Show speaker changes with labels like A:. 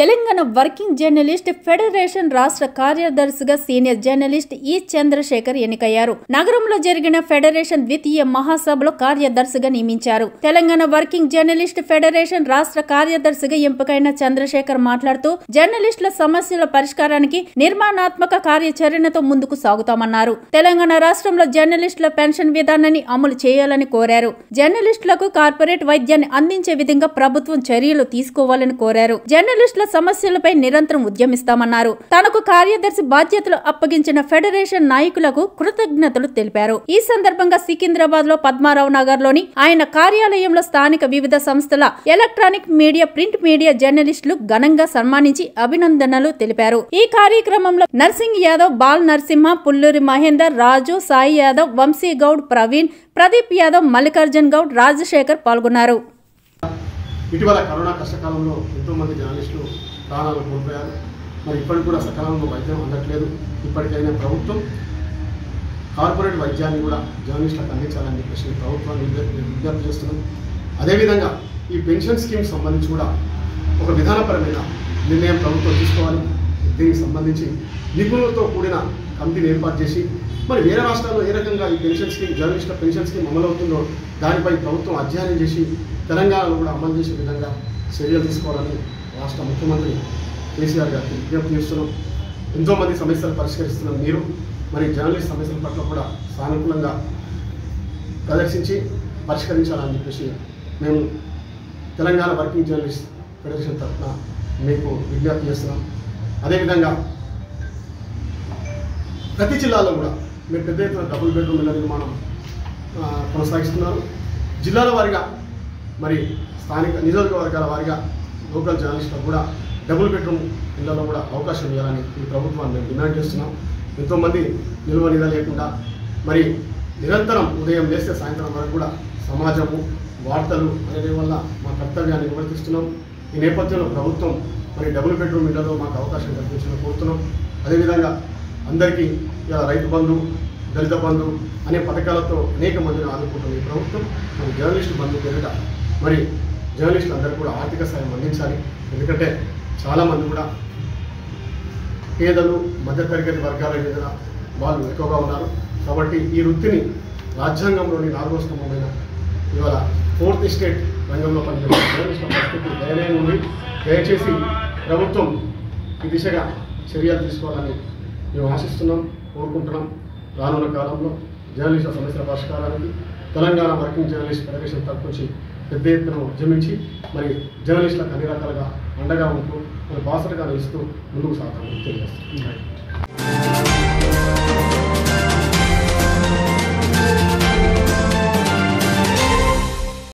A: Telangana working journalist federation రాష్ట్ర కార్యదర్శిగా senior journalist ఈ చంద్రశేఖర్ ఎన్నికయ్యారు. నగరంలో జరిగిన ఫెడరేషన్ ద్వితీయ మహాసభలో కార్యదర్శిగా నియమించారు. తెలంగాణ వర్కింగ్ జర్నలిస్ట్ ఫెడరేషన్ రాష్ట్ర కార్యదర్శిగా ఎంపికైన చంద్రశేఖర్ మాట్లాడుతూ జర్నలిస్టుల సమస్యల పరిష్కారానికి నిర్మాణాత్మక కార్యాచరణతో ముందుకు సాగుతామన్నారు. తెలంగాణ రాష్ట్రంలో జర్నలిస్టుల పెన్షన్ విధానాన్ని అమలు చేయాలని కోరారు. జర్నలిస్టులకు కార్పొరేట్ వైద్యాన్ని అందించే విధంగా ప్రభుత్వం చర్యలు తీసుకోవాలని కోరారు. జర్నలిస్టుల సమస్యలపై నిరంతరం ఉద్యమిస్తామన్నారు. తనకు కార్యదర్శి బాధ్యతలు అప్పగించిన ఫెడరేషన్ నాయకులకు కృతజ్ఞతలు తెలిపారు. ఈ సందర్భంగా సికింద్రాబాద్ లో పద్మారావు నగర్ లోని ఆయన కార్యాలయంలో స్థానిక వివిధ సంస్థల ఎలక్ట్రానిక్ మీడియా, ప్రింట్ మీడియా జర్నలిస్టులు ఘనంగా సన్మానించి అభినందనలు తెలిపారు. ఈ కార్యక్రమంలో నర్సింగ్ యాదవ్, బాల్ నరసింహ, పుల్లూరి మహేందర్, రాజు, సాయి యాదవ్, వంశీ గౌడ్, ప్రవీణ్, ప్రదీప్ యాదవ్, మల్లికార్జున్ గౌడ్, రాజశేఖర్ పాల్గొన్నారు.
B: ఇటీవల కరోనా కష్టకాలంలో ఎంతోమంది జర్నలిస్టులు ప్రాణాలు కోల్పోయారు. మరి ఇప్పటికి కూడా సకాలంలో వైద్యం అందట్లేదు. ఇప్పటికైనా ప్రభుత్వం కార్పొరేట్ వైద్యాన్ని కూడా జర్నలిస్టులకు అందించాలని చెప్పేసి ప్రభుత్వాన్ని విజ్ఞప్తి చేస్తున్నాం. అదేవిధంగా ఈ పెన్షన్ స్కీమ్ సంబంధించి కూడా ఒక విధానపరమైన నిర్ణయం ప్రభుత్వం తీసుకోవాలి. దీనికి సంబంధించి నిపుణులతో కూడిన కమిటీని ఏర్పాటు చేసి మరి వేరే రాష్ట్రాల్లో ఏ రకంగా ఈ పెన్షన్ స్కీమ్, జర్నలిస్టుల పెన్షన్ స్కీమ్ అమలవుతుందో దానిపై ప్రభుత్వం అధ్యయనం చేసి తెలంగాణలో కూడా అమలు చేసే విధంగా చర్యలు తీసుకోవాలని రాష్ట్ర ముఖ్యమంత్రి కేసీఆర్ గారికి విజ్ఞప్తి చేస్తున్నాం. ఎంతోమంది సమస్యలు పరిష్కరిస్తున్నాం. మీరు మరి జర్నలిస్ట్ సమస్యల పట్ల కూడా సానుకూలంగా ప్రదర్శించి పరిష్కరించాలని చెప్పేసి మేము తెలంగాణ వర్కింగ్ జర్నలిస్ట్ ఫెడరేషన్ తరఫున మీకు విజ్ఞప్తి చేస్తున్నాం. అదేవిధంగా ప్రతి జిల్లాలో కూడా మీరు పెద్ద ఎత్తున డబుల్ బెడ్రూమ్ ఇళ్ల నిర్మాణం కొనసాగిస్తున్నారు. జిల్లాల వారీగా మరి స్థానిక నియోజకవర్గాల వారీగా లోకల్ జర్నలిస్టులకు కూడా డబుల్ బెడ్రూమ్ ఇళ్లలో కూడా అవకాశం ఇవ్వాలని ఈ ప్రభుత్వాన్ని మేము డిమాండ్ చేస్తున్నాం. ఎంతోమంది నిల్వ నిధ లేకుండా మరి నిరంతరం ఉదయం లేస్తే సాయంత్రం వరకు కూడా సమాజము, వార్తలు అనే వల్ల మా కర్తవ్యాన్ని నిర్వర్తిస్తున్నాం. ఈ నేపథ్యంలో ప్రభుత్వం మరి డబుల్ బెడ్రూమ్ ఇళ్లలో మాకు అవకాశం కల్పించాలని కోరుతున్నాం. అదేవిధంగా అందరికీ ఇలా రైతు బంధు, దళిత బంధు అనే పథకాలతో అనేక మందిని ఆదుకుంటున్న ఈ ప్రభుత్వం మరి జర్నలిస్టు బంధు పేరిట మరి జర్నలిస్టులు అందరూ కూడా ఆర్థిక సాయం అందించాలి. ఎందుకంటే చాలామంది కూడా పేదలు, మధ్యతరగతి వర్గాల మీద వాళ్ళు ఎక్కువగా ఉన్నారు. కాబట్టి ఈ వృత్తిని రాజ్యాంగంలోని 4వ స్తంభమైన ఇవాళ 4th ఎస్టేట్ రంగంలో పనిచేసే జర్నలిస్టుల పరిస్థితి దయనీయంగా ఉంది. దయచేసి ప్రభుత్వం ఈ దిశగా చర్యలు తీసుకోవాలని మేము ఆశిస్తున్నాం, కోరుకుంటున్నాం. రానున్న కాలంలో జర్నలిస్టుల సమస్యల పరిష్కారానికి తెలంగాణ వర్కింగ్ జర్నలిస్ట్ ఫెడరేషన్ తరఫు నుంచి పెద్ద ఎత్తున ఉద్యమించి మరి జర్నలిస్టులకు అన్ని రకాలుగా అండగా ఉంటూ మరి బాసటగా నిలుస్తూ ముందుకు సాగుతామని తెలియజేస్తున్నాం.